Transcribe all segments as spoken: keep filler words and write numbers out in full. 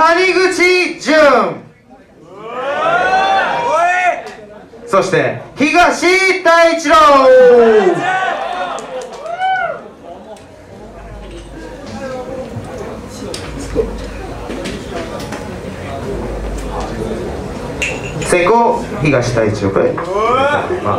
谷口純、そして東太一郎。先攻東太一郎プレイます。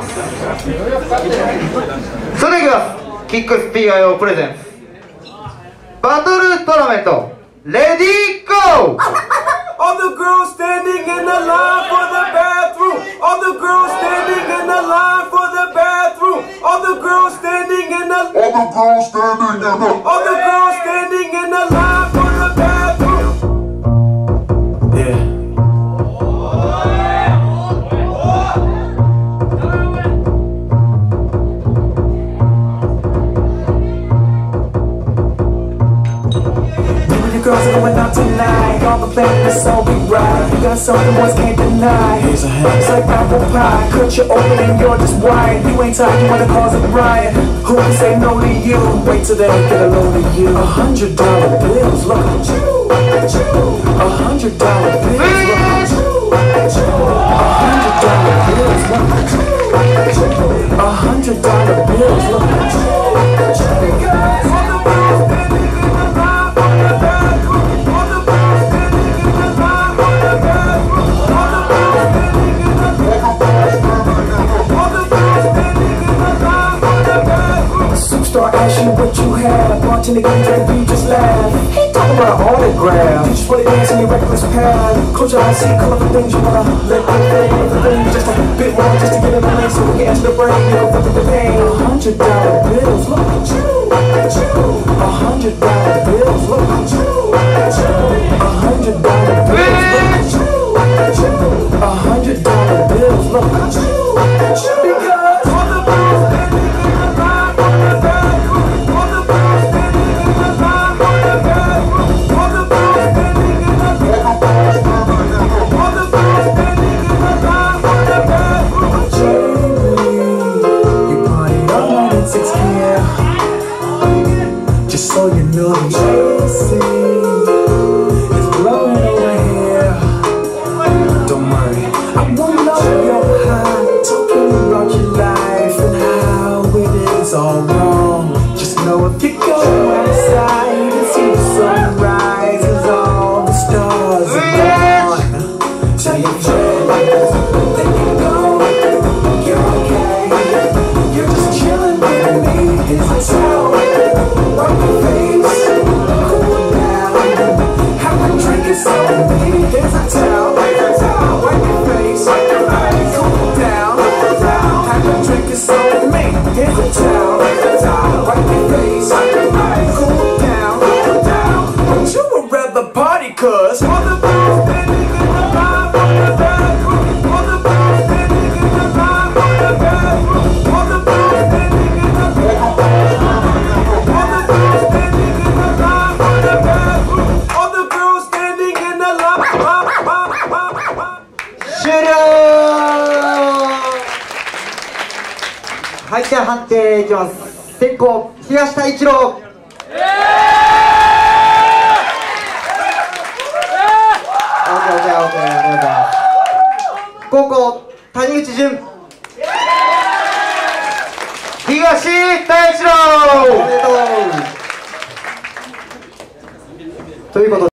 それではキックス ピーアイオー プレゼンツバトルトーナメントレディーゴー。 All the girls standing in the line for the bathroom. All the girls standing in the line for the bathroom. All the girls standing in the All the girls standing in the All the girls standing in the line for the bathroom. Yeah. Girls are going out tonight. All the band is so big right. You got something boys can't deny. Here's a hand. It's like apple pie. Cut you open and you're just white. You ain't tired, you wanna cause a riot. Who can say no to you? Wait till they get a load of you. A hundred dollar bills, look at you, at you. A hundred dollar bills, look at you, at you. A hundred dollar bills, look at you, at you. A hundred dollar bills, look at you, at you. Because all the girls standing in the line for the bathroom. All the girls standing in the line for the bathroom. All the girls standing in the All the girls standing in the line for the bathroom. A superstar asks you what you have. Bartender get a drink, you just laugh. He talking about an autograph. You just wanna dance in your reckless path. Close your eyes, see colorful things you wanna let go. Colorful things, just a bit more, just to get in the lane, so we can enter the brain. You don't feel the pain. A hundred dollar bills, look at you, at you. A hundred dollar bills, look at you, at you. A hundred dollar bills, look at you, at you. A hundred dollar bills, look at you, at you. Because all the girls standing in the line for the bathroom. All the girls standing in the line for the bathroom. All the girls standing in the All the girls standing in the line for the bathroom. Jamie, you partied all night in six p m Just so you know, Tracy is blowing over here. Don't worry, I won't know you're high, talking about your life and how it is all wrong. Just know if you go outside and see the sunrise as all the stars are gone, tell your friends they can go, you're okay. You're just chilling with me. Here's a towel, wipe your face, cool down, have a drink, it's on me. Here's a towel, wipe your face, cool down, have a drink, it's on me. Here's a towel, wipe your face, cool down. But you would rather party, cause all the girls standing in the line for the bathroom. All the girls standing in the line for the bathroom. All the girls standing in the All the girls standing in the line for the bathroom. All the girls standing in the line. 終了。はい、じゃあ判定いきます。先攻東太一郎。後攻谷口純。東太一郎。おめでとう。ということで